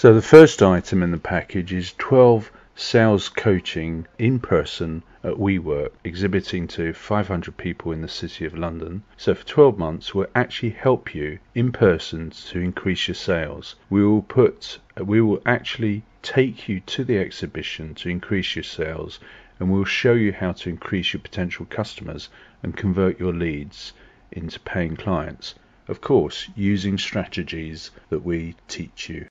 So the first item in the package is 12 sales coaching in person at WeWork, exhibiting to 500 people in the City of London. So for 12 months we'll actually help you in person to increase your sales. We will actually take you to the exhibition to increase your sales, and we'll show you how to increase your potential customers and convert your leads into paying clients, of course using strategies that we teach you.